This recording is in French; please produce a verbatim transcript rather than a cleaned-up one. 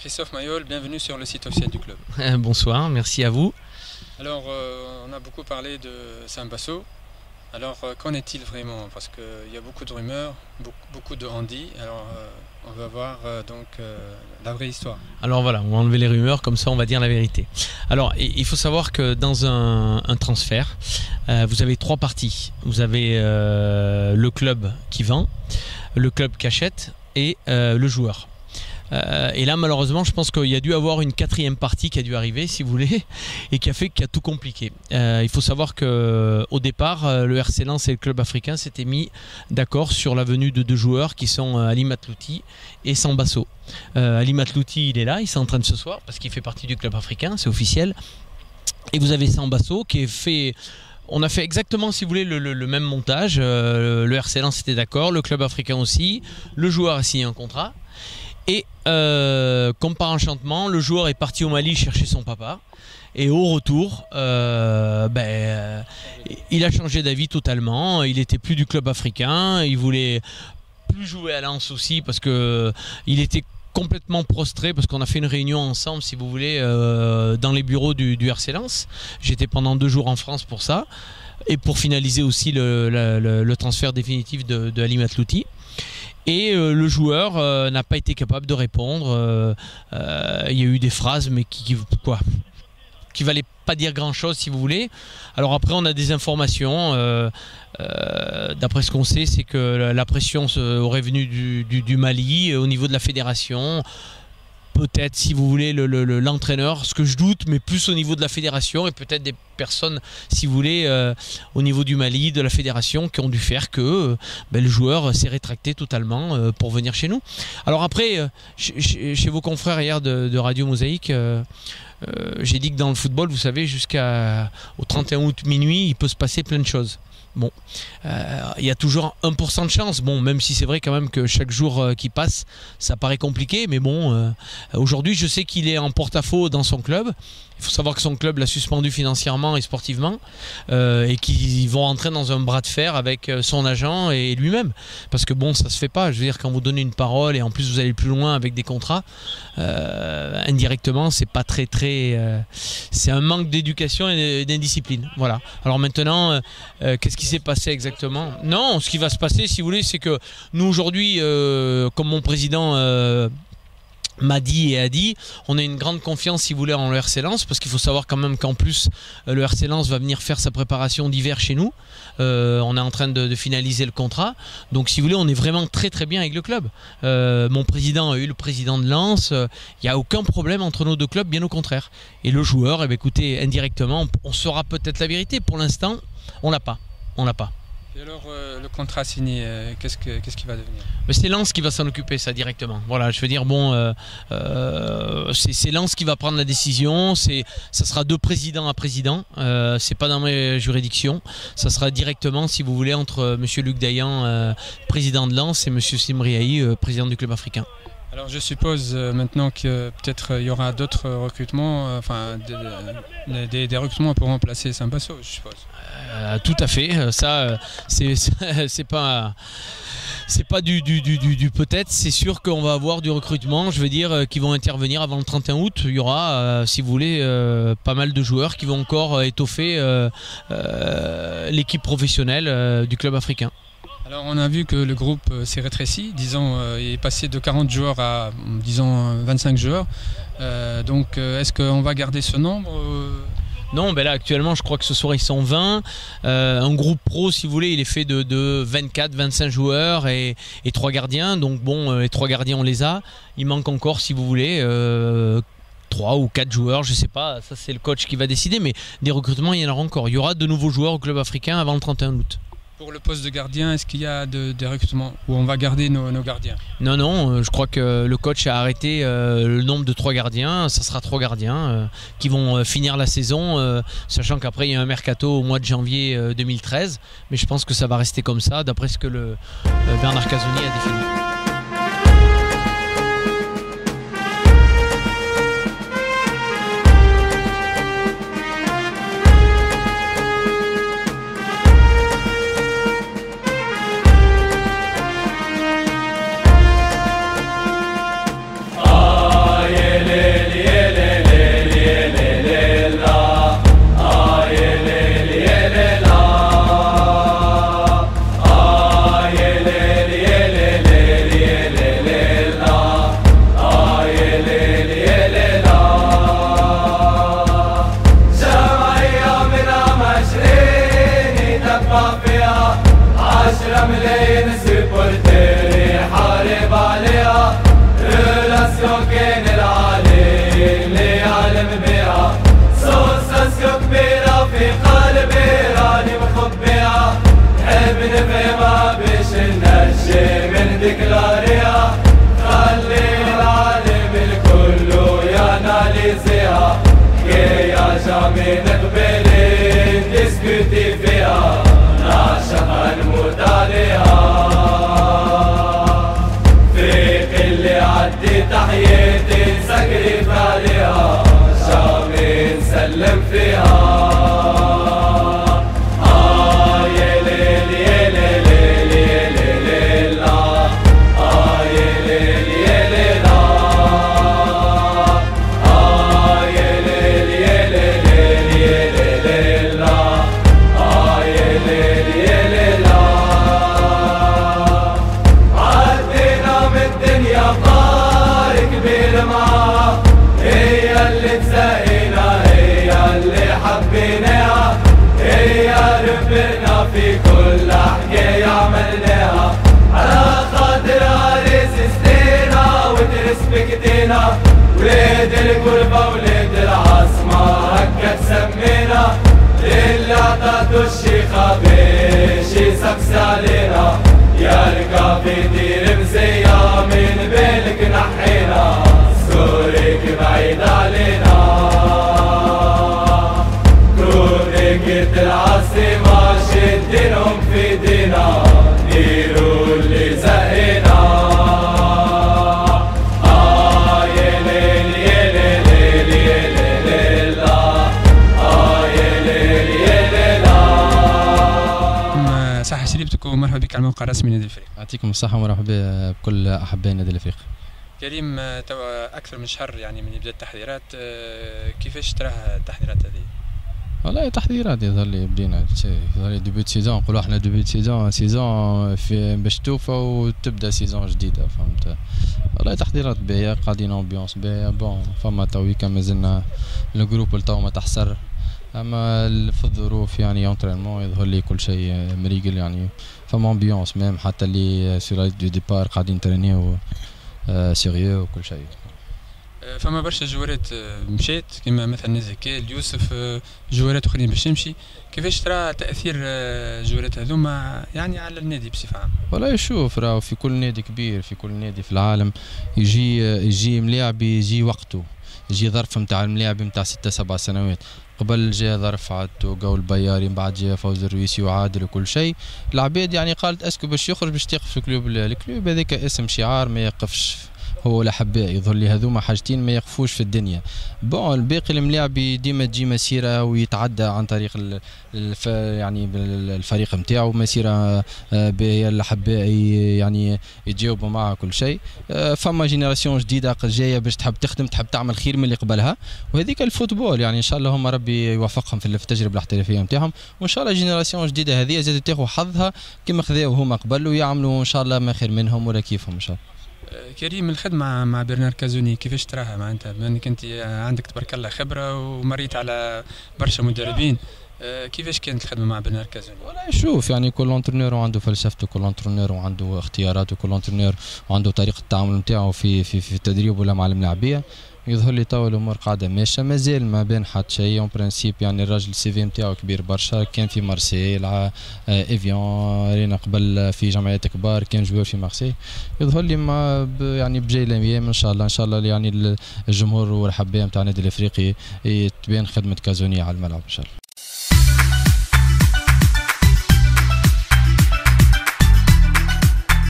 Christophe Mayol, bienvenue sur le site officiel du club. Bonsoir, merci à vous. Alors, euh, on a beaucoup parlé de Sambasso. Alors, euh, qu'en est-il vraiment? Parce qu'il y a beaucoup de rumeurs, beaucoup, beaucoup de on-dit. Alors, euh, on va voir euh, donc euh, la vraie histoire. Alors voilà, on va enlever les rumeurs, comme ça on va dire la vérité. Alors, il faut savoir que dans un, un transfert, euh, vous avez trois parties. Vous avez euh, le club qui vend, le club qui achète et euh, le joueur. Euh, et là malheureusement je pense qu'il y a dû avoir une quatrième partie qui a dû arriver si vous voulez et qui a fait qu'il a tout compliqué. Euh, il faut savoir qu'au départ le R C Lens et le club africain s'étaient mis d'accord sur la venue de deux joueurs qui sont Ali Matlouti et Sambasso. Euh, Ali Matlouti il est là, il s'entraîne ce soir parce qu'il fait partie du club africain, c'est officiel. Et vous avez Sambasso qui est fait... On a fait exactement, si vous voulez, le, le, le même montage. Euh, le R C Lens était d'accord, le club africain aussi. Le joueur a signé un contrat. Et euh, comme par enchantement, le joueur est parti au Mali chercher son papa. Et au retour, euh, ben, euh, il a changé d'avis totalement. Il n'était plus du club africain. Il voulait plus jouer à Lens aussi parce que il était complètement prostré parce qu'on a fait une réunion ensemble, si vous voulez, euh, dans les bureaux du, du R C Lens. J'étais pendant deux jours en France pour ça et pour finaliser aussi le, le, le, le transfert définitif de, de Ali Matlouti. Et euh, le joueur euh, n'a pas été capable de répondre. Euh, euh, il y a eu des phrases, mais qui, qui quoi, qui valaient pas dire grand chose, si vous voulez. Alors après, on a des informations. Euh, euh, D'après ce qu'on sait, c'est que la pression aurait venu du, du, du Mali, au niveau de la fédération. Peut-être, si vous voulez, l'entraîneur, le, le, ce que je doute, mais plus au niveau de la fédération et peut-être des personnes, si vous voulez, euh, au niveau du Mali, de la fédération, qui ont dû faire que euh, ben, le joueur s'est rétracté totalement euh, pour venir chez nous. Alors après, euh, chez, chez vos confrères hier de, de Radio Mosaïque, euh, euh, j'ai dit que dans le football, vous savez, jusqu'au trente et un août minuit, il peut se passer plein de choses. Bon, euh, il y a toujours un pour cent de chance, bon, même si c'est vrai quand même que chaque jour euh, qui passe, ça paraît compliqué, mais bon, euh, aujourd'hui je sais qu'il est en porte-à-faux dans son club. Il faut savoir que son club l'a suspendu financièrement et sportivement euh, et qu'ils vont entrer dans un bras de fer avec son agent et lui-même. Parce que bon, ça se fait pas. Je veux dire, quand vous donnez une parole et en plus vous allez plus loin avec des contrats, euh, indirectement, c'est pas très très... Euh, c'est un manque d'éducation et d'indiscipline. Voilà. Alors maintenant, euh, qu'est-ce qui s'est passé exactement? Non, ce qui va se passer, si vous voulez, c'est que nous aujourd'hui, euh, comme mon président... Euh, m'a dit et a dit, on a une grande confiance si vous voulez en le R C Lens parce qu'il faut savoir quand même qu'en plus le R C Lens va venir faire sa préparation d'hiver chez nous. Euh, on est en train de, de finaliser le contrat, donc si vous voulez on est vraiment très très bien avec le club. Euh, mon président a eu le président de Lens, il euh, n'y a aucun problème entre nos deux clubs, bien au contraire. Et le joueur, eh bien, écoutez, indirectement on, on saura peut-être la vérité, pour l'instant on l'a pas, on l'a pas. Et alors euh, le contrat signé, euh, qu'est-ce que, qu'est-ce qui va devenir? C'est Lens qui va s'en occuper, ça, directement. Voilà, je veux dire, bon, euh, euh, c'est Lens qui va prendre la décision. Ça sera de président à président. Euh, c'est pas dans mes juridictions. Ça sera directement, si vous voulez, entre euh, M. Luc Dayan, euh, président de Lens, et M. Simriahi, euh, président du club africain. Alors je suppose euh, maintenant que peut-être il y aura d'autres recrutements, euh, enfin des, des, des recrutements pour remplacer Sambasso, je suppose. Euh, tout à fait, ça c'est pas c'est pas du, du, du, du, du peut-être, c'est sûr qu'on va avoir du recrutement, je veux dire, euh, qui vont intervenir avant le trente et un août. Il y aura, euh, si vous voulez, euh, pas mal de joueurs qui vont encore euh, étoffer euh, euh, l'équipe professionnelle euh, du club africain. Alors on a vu que le groupe euh, s'est rétréci, disons, euh, il est passé de quarante joueurs à, disons, vingt-cinq joueurs. Euh, donc euh, est-ce qu'on va garder ce nombre euh... Non, ben là actuellement je crois que ce soir ils sont vingt. Euh, un groupe pro, si vous voulez, il est fait de, de vingt-quatre vingt-cinq joueurs et, et trois gardiens. Donc bon, euh, les trois gardiens on les a. Il manque encore, si vous voulez, euh, trois ou quatre joueurs, je sais pas. Ça c'est le coach qui va décider, mais des recrutements il y en aura encore. Il y aura de nouveaux joueurs au club africain avant le trente et un août. Pour le poste de gardien, est-ce qu'il y a de, des recrutements où on va garder nos, nos gardiens? Non, non, euh, je crois que le coach a arrêté euh, le nombre de trois gardiens. Ça sera trois gardiens euh, qui vont euh, finir la saison, euh, sachant qu'après il y a un mercato au mois de janvier euh, deux mille treize. Mais je pense que ça va rester comme ça, d'après ce que le, euh, Bernard Casoni a défini. Aïe, عشرة ملايين سبورتير يحارب عليها، ريلاسيون كان العالي اللي يعلم بيها، سوساسيون كبيرة في قلبي راني مخبيها، نحب نفهمها باش ننجي من ديكلاريها، خلي العالم الكل ياناليزيها، حكاية جامي نقبلي ندسكوتي فيها، نعشقها نموت عليها، فريق اللي عدي تحياتي نسكريف عليها، جامي نسلم فيها. هي اللي تساقينا هي اللي حبيناها، هي ربنا في كل حكاية عملناها، على خاطرها ريزستينا وترسبكتينا، ولاد القربة ولاد العاصمة هكا تسمينا، اللي عطاتو الشيخة باش يسكس علينا، يا ركابي دير مزية من بالك نحينا، سوريك بعيد علينا، كرونيك العاصمة شدينهم في ايدينا، ديروا اللي زقينا. آه يا ليل يا ليل يا ليل آه يا ليل يا ليل. صحة شريبتك ومرحبا بك على الموقع الرسمي نادي الافريقي. يعطيكم الصحة ومرحبا بكل أحباء النادي الافريقي. كريم، توا أكثر من شهر يعني من يبدا التحضيرات، كيفاش تراها التحضيرات هذه؟ والله تحضيرات يظهر لي بدينا يظهر لي ديبي سيزون، نقولوا احنا ديبي سيزون سيزون في باش توفى وتبدا سيزون جديدة، فهمت؟ والله تحضيرات باهية، قاعدين امبيونس باهية، بون فما تويكا مازلنا الجروب التو ما تحسر، اما في الظروف يعني اونترينمون يظهر لي كل شيء مريقل، يعني فما امبيونس ميم حتى اللي سير دو ديبار قاعدين ترينيو سيريو وكل شيء. فما برشا جوارات مشات كما مثلا نزكال يوسف، جوارات اخرين باش تمشي، كيفاش ترى تاثير جوارات هذوما يعني على النادي بصفه عامه؟ والله شوف، راهو في كل نادي كبير في كل نادي في العالم يجي يجي ملاعب يجي وقته، يجي ظرف نتاع الملاعب نتاع ستة سبع سنوات، قبل جا ظرف عدتو جو البياري، من بعد جا فوز الرويسي وعادل وكل شيء، العباد يعني قالت اسكو باش يخرج باش تقف في الكلوب، الكلوب هذاك اسم شعار ما يقفش هو الأحباء، يظهر لي هذوما حاجتين ما يقفوش في الدنيا. بون الباقي الملاعب ديما تجي مسيره ويتعدى عن طريق الف يعني الفريق نتاعو، مسيره باهيه الأحباء يعني يتجاوبوا معها كل شيء، فما جينيراسيون جديده جايه باش تحب تخدم، تحب تعمل خير من اللي قبلها، وهذيك الفوتبول يعني ان شاء الله هما ربي يوفقهم في التجربه الاحترافيه نتاعهم، وان شاء الله جينيراسيون جديده هذه زادت تاخذ حظها كما خذاو هما قبل، ويعملوا ان شاء الله ما خير منهم ولا كيفهم ان شاء الله. كريم، الخدمة مع برنار كازوني كيفاش تراها معناتها، بما انك انت عندك تبارك الله خبرة ومريت على برشا مدربين، كيفاش كانت الخدمة مع برنار كازوني؟ والله شوف يعني كل انترنور وعنده فلسفته، كل انترنور وعنده اختياراته، كل انترنور وعنده طريقة التعامل نتاعو في في في التدريب ولا مع الملاعبية. يظهر لي تو الامور قاعده ماشيه، مازال ما بين حتى شيء اون برانسيب، يعني الراجل السي في نتاعو كبير برشا، كان في مارسي لعب ايفيون رينا قبل في جمعيات كبار، كان جوار في مارسي. يظهر لي ما يعني بجاي الايام ان شاء الله ان شاء الله يعني الجمهور والحبايه نتاع النادي الافريقي تبان خدمه كازوني على الملعب ان شاء الله.